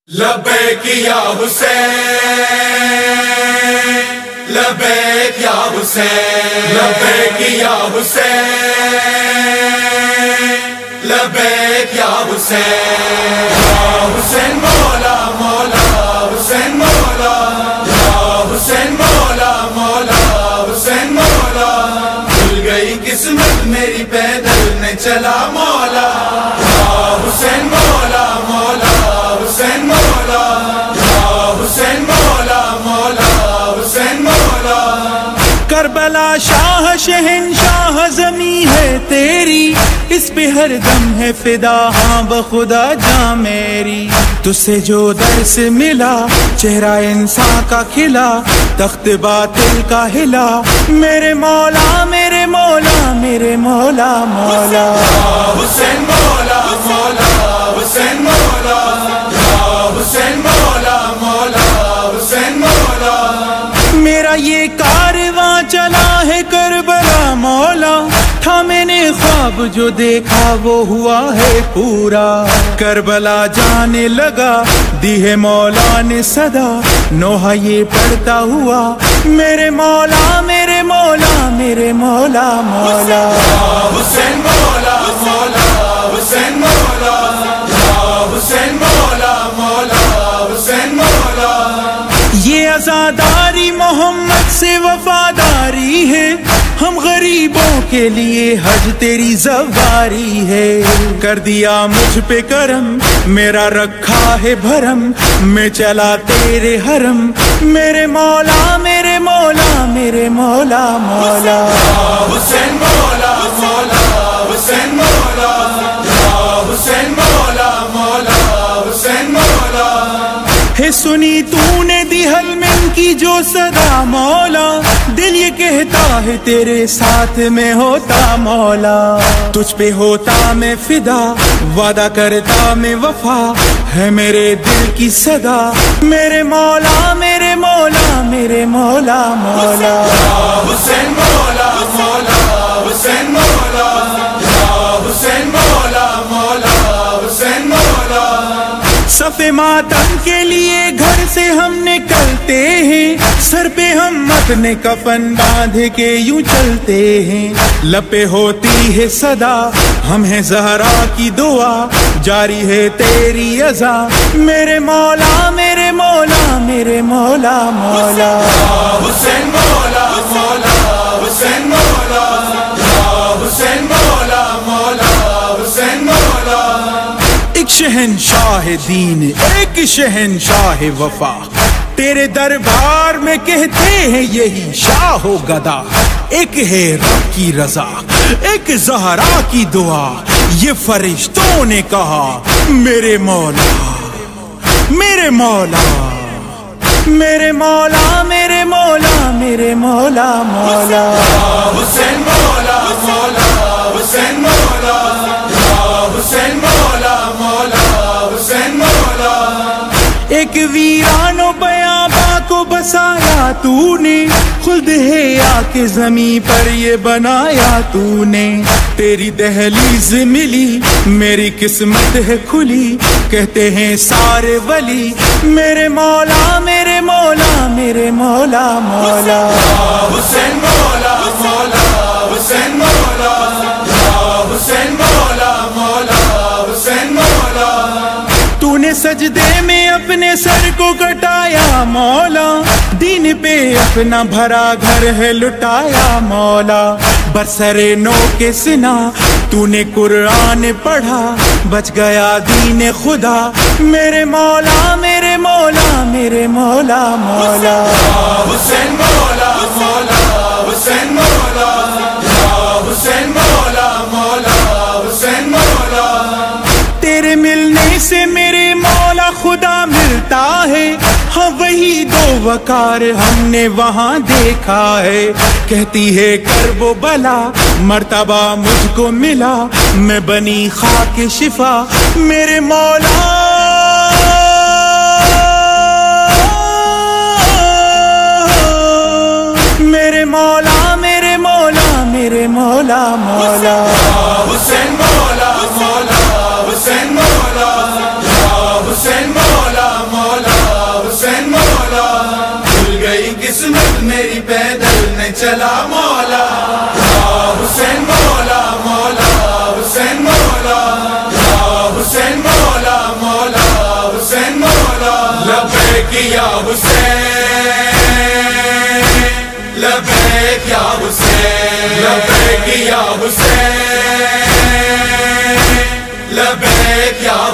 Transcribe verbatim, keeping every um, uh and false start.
لبیک یا حسین، لبیک یا حسین، لبیک یا حسین، لبیک یا حسین، یا حسین مولا مولا حسین مولا، یا حسین مولا مولا حسین مولا، بھول گئی قسمت میری پیدل نہ چلا مولا، یا حسین مولا مولا حسین مولا، یا حسین مولا مولا حسین مولا۔ کربلا شاہ شہنشاہ زمیں ہے تیری، اس پہ ہر دم ہے فدا، ہاں بخدا جاں میری۔ تجھ سے جو درس ملا چہرہ انسان کا کھلا، تخت باطل کا ہلا، میرے مولا میرے مولا میرے مولا مولا۔ حسین مولا مولا حسین مولا، یا حسین مولا مولا حسین مولا۔ میرا یہ کارواں چلا ہے کربلا مولا، تھا میں نے خواب جو دیکھا وہ ہوا ہے پورا۔ کربلا جانے لگا دی ہے مولا نے صدا، نوحہ یہ پڑھتا ہوا، میرے مولا میرے مولا میرے مولا مولا۔ حسین مولا مولا حسین مولا، یا حسین مولا مولا حسین مولا۔ یہ عزاداری محمد سے وفاداری ہے، ہم غریبوں کے لیے حج تیری زواری ہے۔ کر دیا مجھ پہ کرم، میرا رکھا ہے بھرم، میں چلا تیرے حرم، میرے مولا میرے مولا میرے مولا مولا۔ حسین مولا مولا حسین مولا، یا حسین مولا مولا حسین مولا۔ ہے سنی تو نے دی حلمن کی جو صدا مولا، دل یہ کہتا ہے تیرے ساتھ میں ہوتا مولا۔ تجھ پہ ہوتا میں فدا، وعدہ کرتا میں وفا، ہے میرے دل کی صدا، میرے مولا میرے مولا میرے مولا مولا۔ حسین مولا مولا حسین مولا، یا حسین مولا مولا حسین مولا۔ صف ماتم کے لیے گھر سے ہم نکلتے ہیں، سر پہ ہم اپنے کفن باندھ کے یوں چلتے ہیں، لب پہ ہوتی ہے صدا، ہم ہیں زہرا کی دعا، جاری ہے تیری عزا، میرے مولا میرے مولا میرے مولا مولا۔ حسین مولا مولا حسین مولا، یا حسین مولا مولا حسین مولا۔ ایک شہنشاہ دین ایک شہنشاہ وفا، تیرے دربار میں کہتے ہیں یہی شاہ و گدا، ایک ہے رب کی رضا ایک زہرا کی دعا، یہ فرشتوں نے کہا میرے مولا میرے مولا میرے مولا میرے مولا میرے مولا مولا۔ حسین مولا مولا حسین مولا، یا حسین مولا مولا حسین مولا۔ ایک ویران و بیاباں کو بسایا تو نے، خلد ہے آ کے زمین پر یہ بنایا تو نے، تیری دہلیز ملی میری قسمت ہے کھلی، کہتے ہیں سارے ولی، میرے مولا میرے مولا میرے مولا مولا۔ حسین مولا مولا حسین مولا، یا حسین مولا مولا حسین مولا۔ تو نے سجدے میں اپنے سر کو کٹایا مولا، دین پہ اپنا بھرا گھر ہے لٹایا مولا، برسر نو کے سنا تو نے قرآن پڑھا، بچ گیا دین خدا، میرے مولا میرے مولا میرے مولا مولا۔ حسین مولا مولا حسین مولا، یا حسین مولا مولا حسین مولا۔ تیرے ملنے سے میرے مولا خدا ملتا ہے، ہاں وہی دو وقار ہم نے وہاں دیکھا ہے، کہتی ہے کرب و بلا مرتبہ مجھ کو ملا، میں بنی خاک شفا، میرے مولا میرے مولا میرے مولا میرے مولا مولا۔ حسین مولا مولا حسین مولا، یا حسین مولا میری پیدل میں چلا مولا یا حسین مولا مولا حسین مولا یا حسین مولا مولا حسین مولا لبیک یا حسین لبیک یا حسین لبیک یا حسین لبیک یا